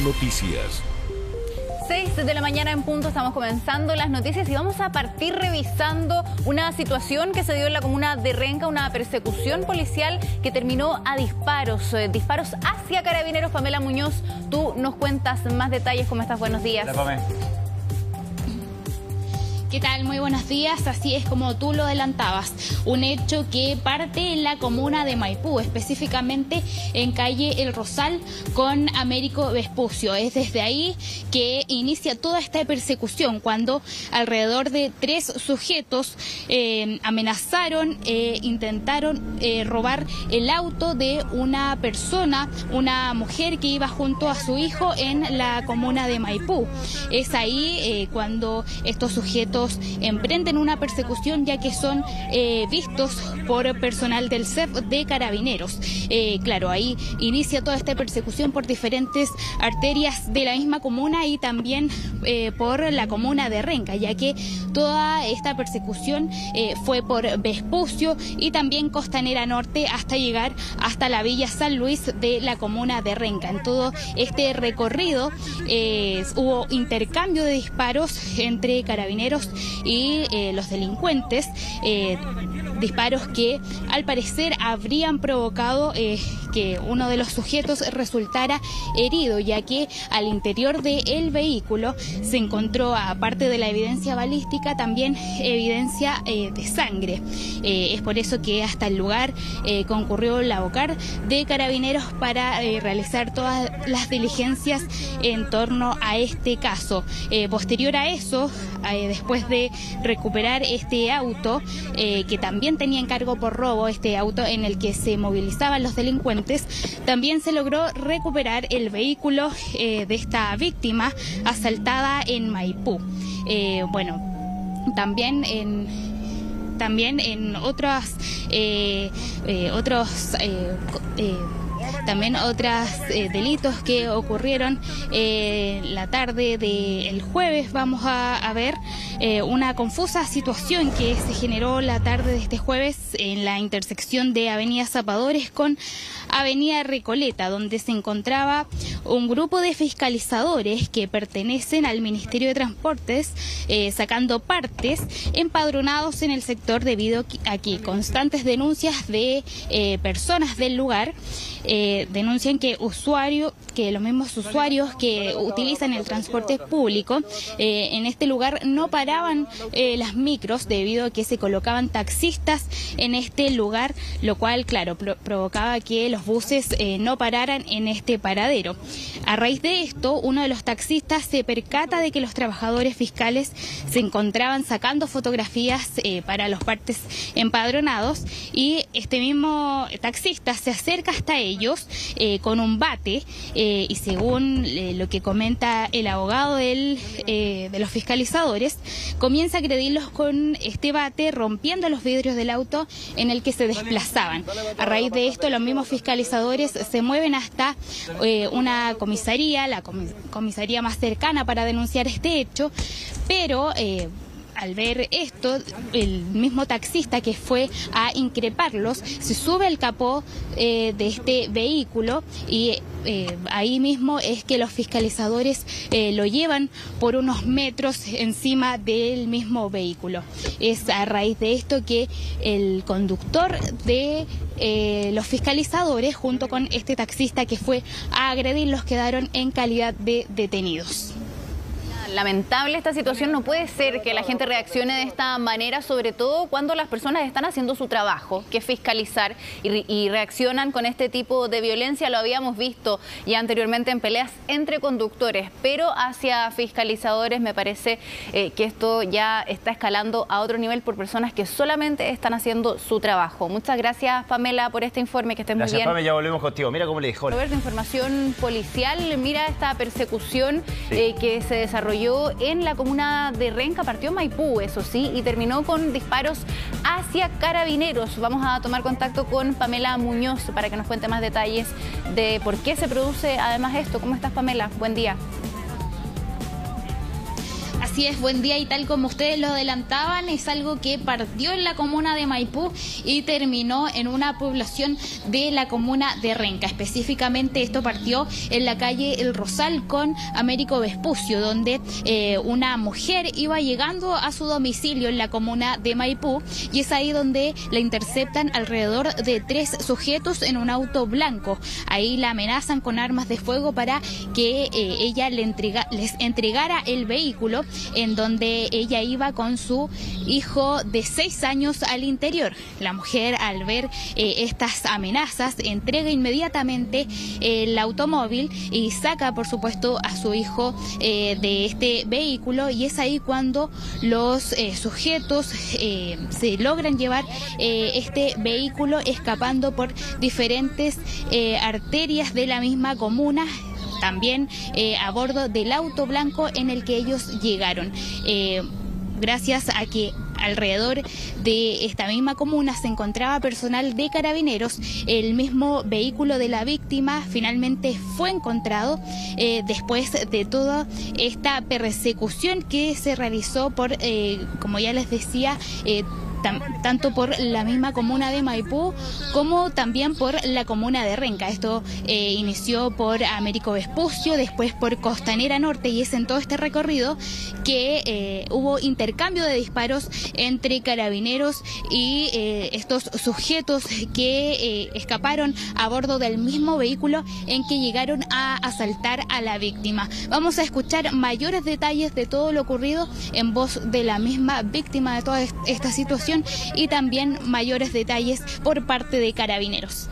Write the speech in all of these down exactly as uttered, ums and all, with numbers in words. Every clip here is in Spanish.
Noticias. seis de la mañana en punto, estamos comenzando las noticias y vamos a partir revisando una situación que se dio en la comuna de Renca, una persecución policial que terminó a disparos, eh, disparos hacia carabineros. Pamela Muñoz, tú nos cuentas más detalles. ¿Cómo estás? Buenos días. Hola, Pamela. ¿Qué tal? Muy buenos días. Así es como tú lo adelantabas. Un hecho que parte en la comuna de Maipú, específicamente en calle El Rosal con Américo Vespucio. Es desde ahí que inicia toda esta persecución, cuando alrededor de tres sujetos eh, amenazaron, eh, intentaron eh, robar el auto de una persona, una mujer que iba junto a su hijo en la comuna de Maipú. Es ahí eh, cuando estos sujetos emprenden una persecución, ya que son eh, vistos por personal del C E P de Carabineros. Eh, claro, ahí inicia toda esta persecución por diferentes arterias de la misma comuna y también eh, por la comuna de Renca, ya que toda esta persecución eh, fue por Vespucio y también Costanera Norte hasta llegar hasta la Villa San Luis de la comuna de Renca. En todo este recorrido eh, hubo intercambio de disparos entre carabineros y eh, los delincuentes, eh, disparos que al parecer habrían provocado eh, que uno de los sujetos resultara herido, ya que al interior del vehículo se encontró, aparte de la evidencia balística, también evidencia eh, de sangre. Eh, es por eso que hasta el lugar eh, concurrió la Vocar de Carabineros para eh, realizar todas las diligencias en torno a este caso. Eh, posterior a eso, eh, después de recuperar este auto, eh, que también tenía encargo por robo, este auto en el que se movilizaban los delincuentes, también se logró recuperar el vehículo eh, de esta víctima asaltada en Maipú. Eh, bueno, también en... También en otras, eh, eh, otros, eh, eh, también otros eh, delitos que ocurrieron eh, la tarde del jueves. Vamos a, a ver eh, una confusa situación que se generó la tarde de este jueves en la intersección de Avenida Zapadores con Avenida Recoleta, donde se encontraba un grupo de fiscalizadores que pertenecen al Ministerio de Transportes, eh, sacando partes, empadronados en el sector, debido a que constantes denuncias de eh, personas del lugar eh, denuncian que usuario, que los mismos usuarios que utilizan el transporte público eh, en este lugar no paraban eh, las micros, debido a que se colocaban taxistas en este lugar, lo cual, claro, pro provocaba que los buses eh, no pararan en este paradero. A raíz de esto, uno de los taxistas se percata de que los trabajadores fiscales se encontraban sacando fotografías eh, para los partes empadronados, y este mismo taxista se acerca hasta ellos eh, con un bate eh, y según eh, lo que comenta el abogado del, eh, de los fiscalizadores, comienza a agredirlos con este bate, rompiendo los vidrios del auto en el que se desplazaban. A raíz de esto, los mismos fiscalizadores se mueven hasta eh, una comisaría, la comisaría más cercana, para denunciar este hecho, pero eh, al ver esto, el mismo taxista que fue a increparlos se sube al capó eh, de este vehículo, y eh, ahí mismo es que los fiscalizadores eh, lo llevan por unos metros encima del mismo vehículo. Es a raíz de esto que el conductor de eh, los fiscalizadores, junto con este taxista que fue a agredirlos, quedaron en calidad de detenidos. Lamentable esta situación. No puede ser que la gente reaccione de esta manera, sobre todo cuando las personas están haciendo su trabajo, que es fiscalizar, y, y reaccionan con este tipo de violencia. Lo habíamos visto ya anteriormente en peleas entre conductores, pero hacia fiscalizadores me parece eh, que esto ya está escalando a otro nivel por personas que solamente están haciendo su trabajo. Muchas gracias, Pamela, por este informe, que estés muy bien. Gracias, Pamela, ya volvemos contigo. Mira cómo le dijo. Roberto, información policial. Mira esta persecución sí. eh, que se desarrolló en la comuna de Renca. Partió en Maipú, eso sí, y terminó con disparos hacia carabineros. Vamos a tomar contacto con Pamela Muñoz para que nos cuente más detalles de por qué se produce además esto. ¿Cómo estás, Pamela? Buen día. Así Así es, buen día, y tal como ustedes lo adelantaban, es algo que partió en la comuna de Maipú y terminó en una población de la comuna de Renca. Específicamente esto partió en la calle El Rosal con Américo Vespucio, donde eh, una mujer iba llegando a su domicilio en la comuna de Maipú, y es ahí donde la interceptan alrededor de tres sujetos en un auto blanco. Ahí la amenazan con armas de fuego para que eh, ella le entrega, les entregara el vehículo en donde ella iba con su hijo de seis años al interior. La mujer, al ver eh, estas amenazas, entrega inmediatamente eh, el automóvil y saca, por supuesto, a su hijo eh, de este vehículo, y es ahí cuando los eh, sujetos eh, se logran llevar eh, este vehículo escapando por diferentes eh, arterias de la misma comuna, también eh, a bordo del auto blanco en el que ellos llegaron. Eh, gracias a que alrededor de esta misma comuna se encontraba personal de Carabineros, el mismo vehículo de la víctima finalmente fue encontrado eh, después de toda esta persecución que se realizó por, eh, como ya les decía, eh, tanto por la misma comuna de Maipú como también por la comuna de Renca. Esto eh, inició por Américo Vespucio, después por Costanera Norte, y es en todo este recorrido que eh, hubo intercambio de disparos entre Carabineros y eh, estos sujetos que eh, escaparon a bordo del mismo vehículo en que llegaron a asaltar a la víctima. Vamos a escuchar mayores detalles de todo lo ocurrido en voz de la misma víctima de toda esta situación, y también mayores detalles por parte de Carabineros.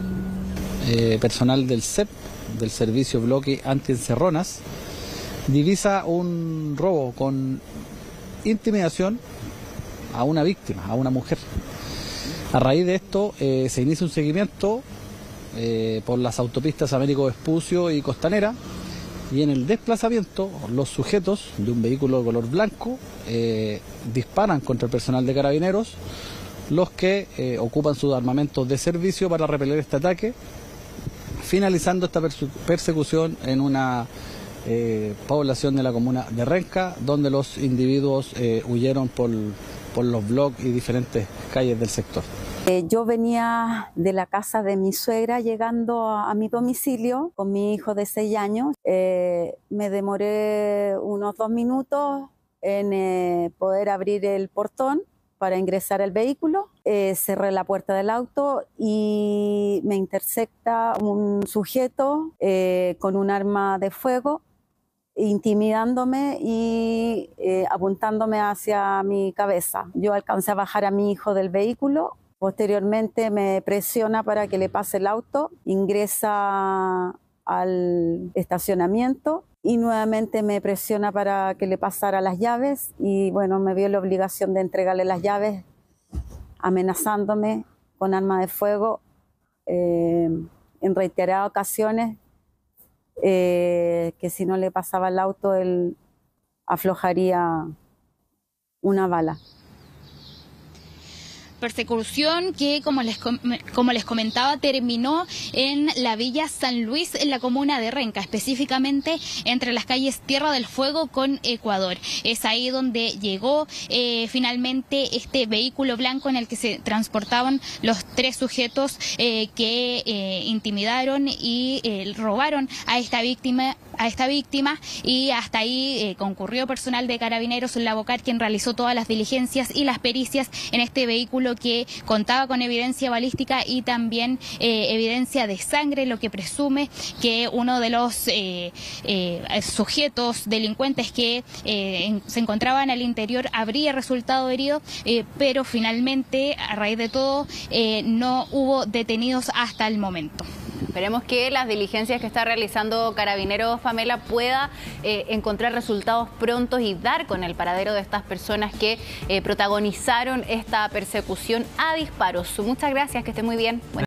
Eh, personal del C E P, del Servicio Bloque Antiencerronas, divisa un robo con intimidación a una víctima, a una mujer. A raíz de esto eh, se inicia un seguimiento eh, por las autopistas Américo Vespucio y Costanera, y en el desplazamiento los sujetos de un vehículo de color blanco eh, disparan contra el personal de Carabineros, los que eh, ocupan sus armamentos de servicio para repeler este ataque, finalizando esta persecución en una eh, población de la comuna de Renca, donde los individuos eh, huyeron por, por los bloques y diferentes calles del sector. Eh, yo venía de la casa de mi suegra llegando a, a mi domicilio con mi hijo de seis años. Eh, me demoré unos dos minutos en eh, poder abrir el portón para ingresar al vehículo. Eh, cerré la puerta del auto y me intercepta un sujeto eh, con un arma de fuego, intimidándome y eh, apuntándome hacia mi cabeza. Yo alcancé a bajar a mi hijo del vehículo. Posteriormente me presiona para que le pase el auto, ingresa al estacionamiento y nuevamente me presiona para que le pasara las llaves, y bueno, me vio la obligación de entregarle las llaves, amenazándome con arma de fuego eh, en reiteradas ocasiones, eh, que si no le pasaba el auto él aflojaría una bala. Persecución que, como les, como les comentaba, terminó en la Villa San Luis, en la comuna de Renca, específicamente entre las calles Tierra del Fuego con Ecuador. Es ahí donde llegó eh, finalmente este vehículo blanco en el que se transportaban los tres sujetos eh, que eh, intimidaron y eh, robaron a esta víctima a esta víctima y hasta ahí eh, concurrió personal de Carabineros en la Bocar, quien realizó todas las diligencias y las pericias en este vehículo que contaba con evidencia balística y también eh, evidencia de sangre, lo que presume que uno de los eh, eh, sujetos delincuentes que eh, en, se encontraban al interior habría resultado herido, eh, pero finalmente, a raíz de todo, eh, no hubo detenidos hasta el momento. Esperemos que las diligencias que está realizando Carabineros, Pamela, pueda eh, encontrar resultados prontos y dar con el paradero de estas personas que eh, protagonizaron esta persecución a disparos. Muchas gracias, que esté muy bien. Bueno.